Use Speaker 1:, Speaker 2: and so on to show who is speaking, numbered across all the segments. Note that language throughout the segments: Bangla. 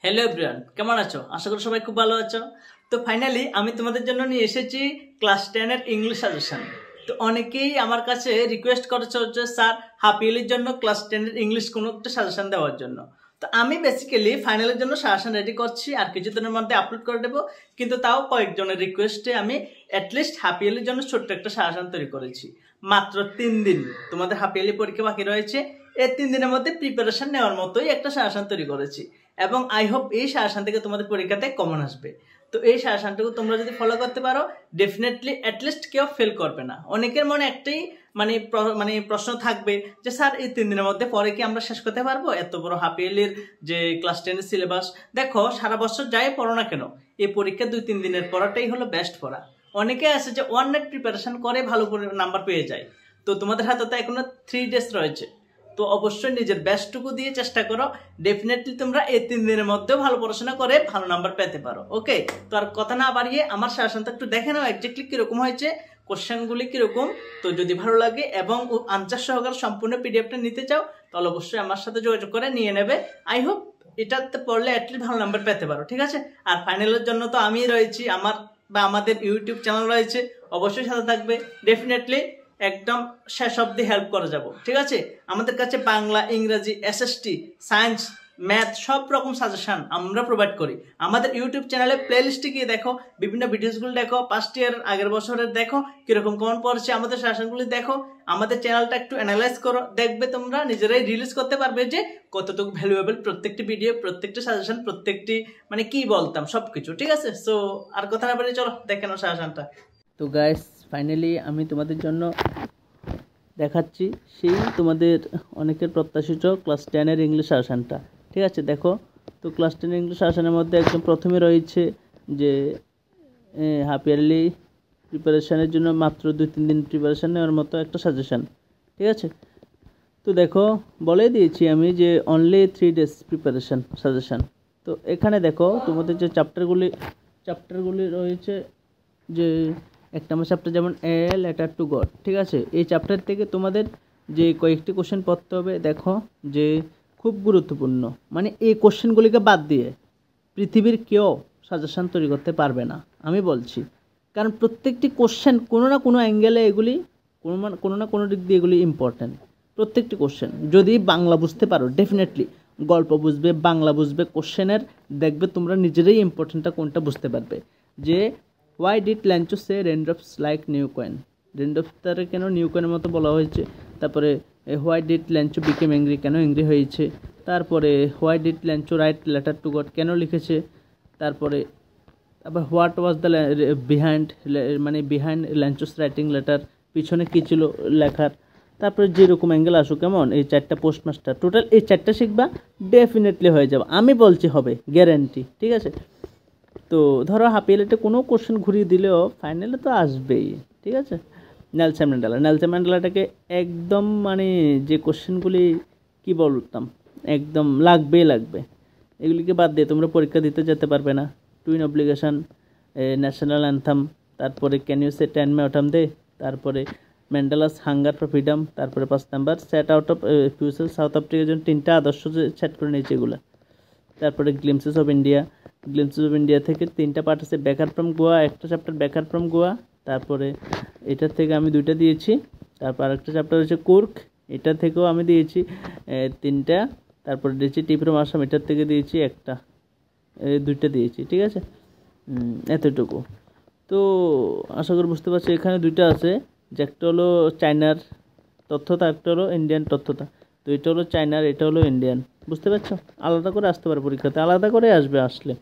Speaker 1: হ্যালো এভরিওয়ান, কেমন আছো? আশা করি সবাই খুব ভালো আছো। তো ফাইনালি আমি তোমাদের জন্য নিয়ে এসেছি ক্লাস 10 এর ইংলিশ সাজেশন। তো অনেকেই আমার কাছে রিকোয়েস্ট করেছে হচ্ছে স্যার হাফ ইয়ারলির জন্য ক্লাস 10 এর ইংলিশ কোনো একটা সাজেশন দেওয়ার জন্য। তো আমি বেসিক্যালি ফাইনালের জন্য সাজেশন রেডি করছি, আর কিছুদিনের মধ্যে আপলোড করে দেবো। কিন্তু তাও কয়েকজনের রিকোয়েস্টে আমি অ্যাটলিস্ট হাফ ইয়ারলির জন্য ছোট্ট একটা সাজেশন তৈরি করেছি। মাত্র 3 দিন তোমাদের হাফ ইয়ারলি পরীক্ষা বাকি রয়েছে, এই 3 দিনের মধ্যে প্রিপারেশন নেওয়ার মতোই একটা সাজেশন তৈরি করেছি এবং আই হোপ এই সাজেশন থেকে তোমাদের পরীক্ষাতে কমন আসবে। তো এই সাজেশনটুকু তোমরা যদি ফলো করতে পারো ডেফিনেটলি অ্যাটলিস্ট কেউ ফেল করবে না। অনেকের মনে একটাই প্রশ্ন থাকবে যে স্যার এই 3 দিনের মধ্যে পরে কি আমরা শেষ করতে পারবো এত বড় হাফ ইয়ারলির যে ক্লাস 10 এর সিলেবাস? দেখো, সারা বছর যাই পড়ো না কেন, এই পরীক্ষা 2-3 দিনের পড়াটাই হলো বেস্ট পড়া। অনেকে আছে যে ওয়ান নাইট প্রিপারেশন করে ভালো করে নাম্বার পেয়ে যায়। তো তোমাদের হাতে তো এখনো 3 ডেজ রয়েছে, তো অবশ্যই নিজের বেস্টটুকু দিয়ে চেষ্টা করো। ডেফিনেটলি তোমরা এই 3 দিনের মধ্যেও ভালো পড়াশোনা করে ভালো নাম্বার পেতে পারো। ওকে, তো আর কথা না বাড়িয়ে আমার সাজেশনটা একটু দেখে নাও এক্স্যাক্টলি কিরকম হয়েছে, কোশ্চেনগুলি কিরকম। তো যদি ভালো লাগে এবং আনসার সহকারে সম্পূর্ণ পিডিএফটা নিতে চাও তাহলে অবশ্যই আমার সাথে যোগাযোগ করে নিয়ে নেবে। আই হোপ এটাতে পড়লে অ্যাটলিস্ট ভালো নাম্বার পেতে পারো, ঠিক আছে? আর ফাইনালের জন্য তো আমি রয়েছি, আমাদের ইউটিউব চ্যানেল রয়েছে, অবশ্যই সাথে থাকবে। ডেফিনেটলি একদম শেষ অবধি হেল্প করে যাব, ঠিক আছে? আমাদের কাছে বাংলা, ইংরেজি, এসএসটি, সায়েন্স, ম্যাথ সব রকম সাজেশন আমরা প্রোভাইড করি। আমাদের ইউটিউব চ্যানেলে প্লেলিস্টে গিয়ে দেখো, বিভিন্ন ভিডিওসগুলো দেখো, পাস্ট ইয়ার আগের বছরের দেখো কিরকম কমন পড়ছে, আমাদের সাজেশনগুলি দেখো, আমাদের চ্যানেলটা একটু অ্যানালাইজ করো, দেখবে তোমরা নিজেরাই রিলিজ করতে পারবে যে কতটুকু ভ্যালুয়েবল প্রত্যেকটি ভিডিও, প্রত্যেকটি সাজেশন, প্রত্যেকটি কি বলতাম সবকিছু, ঠিক আছে? সো আর কথা না বলে চলো দেখে নাও সাজেশনটা। তো গাইস, ফাইনালি আমি তোমাদের জন্য দেখাচ্ছি সেই তোমাদের অনেকের প্রত্যাশিত ক্লাস 10 এর ইংলিশ সাজেশনটা, ঠিক আছে? দেখো, তো ক্লাস 10 ইংলিশ সাজেশনের মধ্যে একদম প্রথমে রয়েছে যে হাফ ইয়ারলি প্রিপারেশানের জন্য মাত্র 2-3 দিন প্রিপারেশান নেওয়ার মতো একটা সাজেশান, ঠিক আছে? তো দেখো, বলে দিয়েছি আমি যে অনলি 3 ডেজ প্রিপারেশান সাজেশান। তো এখানে দেখো তোমাদের যে চ্যাপ্টারগুলি রয়েছে, যে 1 নম্বর চ্যাপ্টার যেমন এ লেটার টু গড, ঠিক আছে? এই চ্যাপ্টার থেকে তোমাদের যে কয়েকটি কোশ্চেন পড়তে হবে, দেখো যে খুব গুরুত্বপূর্ণ, এই কোশ্চেনগুলিকে বাদ দিয়ে পৃথিবীর কেউ সাজেশন তৈরি করতে পারবে না, আমি বলছি। কারণ প্রত্যেকটি কোশ্চেন কোনো না কোনো অ্যাঙ্গেলে এগুলি কোনো না কোনো দিক দিয়ে এগুলি ইম্পর্ট্যান্ট। প্রত্যেকটি কোশ্চেন যদি বাংলা বুঝতে পারো, ডেফিনেটলি গল্প বুঝবে, বাংলা বুঝবে, কোশ্চেনের দেখবে তোমরা নিজেরাই ইম্পর্টেন্টটা কোনটা বুঝতে পারবে। যে why did Lencho say raindrops like new coin, raindrops তারা কেন নিউ কয়েনের মতো বলা হয়েছে। তারপরে why did Lencho became angry, কেন অ্যাংরি হয়েছে। তারপরে why did Lencho write letter to God, কেন লিখেছে। তারপরে আবার what was the behind Lencho's writing letter, পিছনে কী ছিল লেখার। তারপরে যেরকম অ্যাঙ্গেল আসুক, কেমন এই 4টা পোস্টমাস্টার, টোটাল এই 4টা শিখবা, ডেফিনেটলি হয়ে যাবে, আমি বলছি হবে, গ্যারেন্টি, ঠিক আছে? তো ধরো হাফ ইয়ারলিতে কোনো কোশ্চেন ঘুরিয়ে দিলেও ফাইনালে তো আসবেই, ঠিক আছে? নেলসন ম্যান্ডেলাটাকে একদম যে কোশ্চেনগুলি কি বলতাম, একদম লাগবে, এগুলিকে বাদ দিয়ে তোমরা পরীক্ষা দিতে যেতে পারবে না। টুইন অব্লিগেশন, ন্যাশনাল অ্যান্থাম, তারপরে can you say 10 May autumn day, তারপরে ম্যান্ডেলাস হাঙ্গার ফর ফ্রিডম, তারপরে 5 number set out of future South আফ্রিকার জন্য 3টা আদর্শ যে সেট করে নিয়েছে এগুলো। তারপরে গ্লিমসেস অফ ইন্ডিয়া থেকে 3টা পার্ট আছে, ব্যাকার ফ্রম গোয়া, একটা চ্যাপ্টার ব্যাকার ফ্রম গোয়া। তারপরে এটার থেকে আমি 2টা দিয়েছি। তারপর আরেকটা চ্যাপ্টার হচ্ছে কুর্ক, এটা থেকেও আমি দিয়েছি 3টা। তারপরে দিয়েছি টি ফ্রম আসাম, এটার থেকে দিয়েছি 1টা, 2টা দিয়েছি, ঠিক আছে? এতটুকু তো আশা করি বুঝতে পারছি। এখানে 2টা আছে, যে একটা হলো চায়নার তথ্যতা, একটা হলো ইন্ডিয়ান তথ্যতা। তো এটা হলো চায়নার, এটা হলো ইন্ডিয়ান, বুঝতে পারছো? আলাদা করে আসতে পারে পরীক্ষাতে, আলাদা করে আসলে।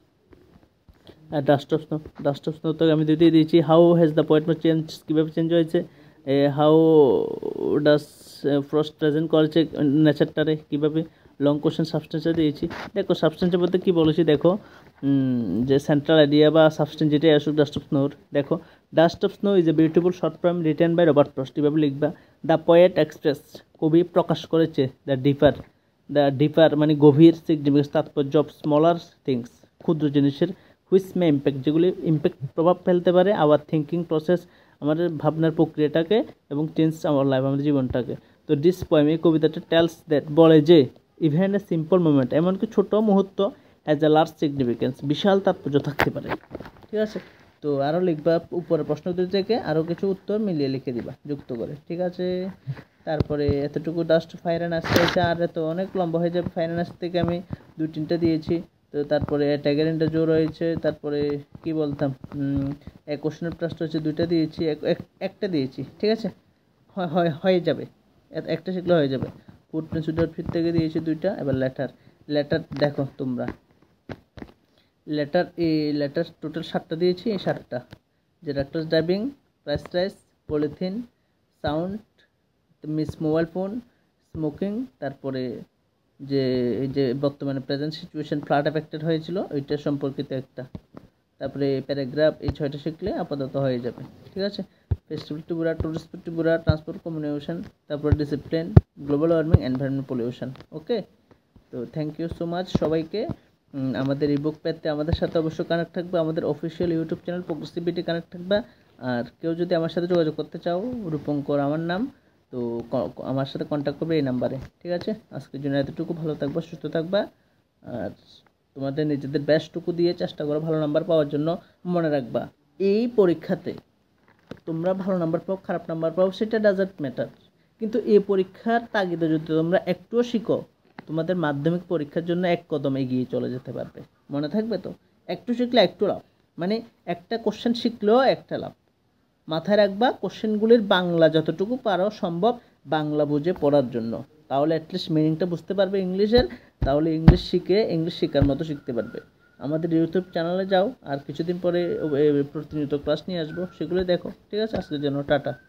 Speaker 1: আর ডাস্ট অফ স্নো তো আমি দুটোই দিয়েছি। How has the point change, কীভাবে চেঞ্জ হয়েছে। হাউ ডাস ফ্রস্ট প্রেজেন্ট করেছে নেচারটারে, কীভাবে। লং কোশ্চেন সাবস্টেন্সে দিয়েছি। দেখো সাবস্টেন্সের মধ্যে কী বলেছি, দেখো যে সেন্ট্রাল আইডিয়া বা সাবস্টেন্স যেটাই আসুক ডাস্ট অফ স্নোর, দেখো dust of snow is a beautiful short form written by Robert Frost, কীভাবে লিখবা। দ্য পোয়েট এক্সপ্রেস, কবি প্রকাশ করেছে দ্য ডিপার গভীর সিগনিফিকেন্স, তাৎপর্য অফ স্মলার থিংস, ক্ষুদ্র জিনিসের, হুইচ মে ইম্প্যাক্ট, যেগুলি প্রভাব ফেলতে পারে আওয়ার থিঙ্কিং প্রসেস, আমাদের ভাবনার প্রক্রিয়াটাকে, এবং চেঞ্জ আওয়ার লাইফ, আমাদের জীবনটাকে। তো দিস পোয়েম, এই কবিতাটা টেলস দ্যাট, বলে যে ইভেন এ সিম্পল মোমেন্ট, এমনকি ছোট মুহূর্ত, হ্যাজ এ লার্জ সিগনিফিকেন্স, বিশাল তাৎপর্য থাকতে পারে। ঠিক আছে, তো আরও লিখবা উপরের প্রশ্ন দুই থেকে আরও কিছু উত্তর মিলিয়ে লিখে দিবা যুক্ত করে। ঠিক আছে, তারপরে এতটুকু জাস্ট ফায়ার অ্যান্ড আনসার আছে, আর এত অনেক লম্বা হয়ে যাবে। ফায়ার অ্যান্ড আনসার থেকে আমি 2-3টা দিয়েছি। তো তারপরে ট্যাগের ইন্টারভিউ রয়েছে, তারপরে কি বলতাম, কোশ্চেনের প্রশ্ন হচ্ছে 2টা দিয়েছি, একটা দিয়েছি। ঠিক আছে, হয়ে যাবে, একটা শিখলে হয়ে যাবে। ফুটপ্রিন্টস উইদাউট ফিট থেকে দিয়েছি 2টা। এবার লেটার দেখো তোমরা, লেটার টোটাল 7টা দিয়েছি। এই 7টা যে reckless driving, price, polythene, sound, miss mobile phone, smoking, তারপরে যে এই যে বর্তমানে প্রেজেন্ট সিচুয়েশন ফ্লাড এফেক্টেড হয়েছিল ওইটা সম্পর্কিত একটা, তারপরে প্যারাগ্রাফ, এই 6টা শিখলে আপাতত হয়ে যাবে। ঠিক আছে, ফেস্টিভ্যাল টু বুড়া, টুরিস্ট টু বুড়া, ট্রান্সপোর্ট কমিউনিকেশন, তারপরে discipline, global warming, environment pollution. Okay, তো থ্যাংক ইউ সো মাচ সবাইকে। আমাদের এই বুক পেতে আমাদের সাথে অবশ্যই কানেক্ট থাকবে, আমাদের official YouTube channel progressivity connect থাকবে। আর কেউ যদি আমার সাথে যোগাযোগ করতে চাও, রূপঙ্কর আমার নাম, তো আমার সাথে কন্ট্যাক্ট করবে এই নাম্বারে। ঠিক আছে, আজকের জন্য এতটুকু, ভালো থাকবা, সুস্থ থাকবা, আর তোমাদের নিজেদের বেস্টটুকু দিয়ে চেষ্টা করো ভালো নাম্বার পাওয়ার জন্য। মনে রাখবা, এই পরীক্ষাতে তোমরা ভালো নাম্বার পাও, খারাপ নাম্বার পাও, সেটা ডাজন্ট ম্যাটার, কিন্তু এই পরীক্ষার তাগিদে যদি তোমরা একটুও শিখো, তোমাদের মাধ্যমিক পরীক্ষার জন্য এক কদম এগিয়ে চলে যেতে পারবে। মনে থাকবে তো, একটু শিখলে একটু লাভ, মানে একটা কোশ্চেন শিখলেও একটা লাভ। মাথায় রাখবা, কোশ্চেনগুলির বাংলা যতটুকু পারো সম্ভব বাংলা বুঝে পড়ার জন্য, তাহলে অ্যাটলিস্ট মিনিংটা বুঝতে পারবে ইংলিশের, তাহলে ইংলিশ শেখার মতো শিখতে পারবে। আমাদের ইউটিউব চ্যানেলে যাও, আর কিছুদিন পরে প্রতিনিয়ত ক্লাস নিয়ে আসবো, সেগুলো দেখো। ঠিক আছে, আজকের জন্য টাটা।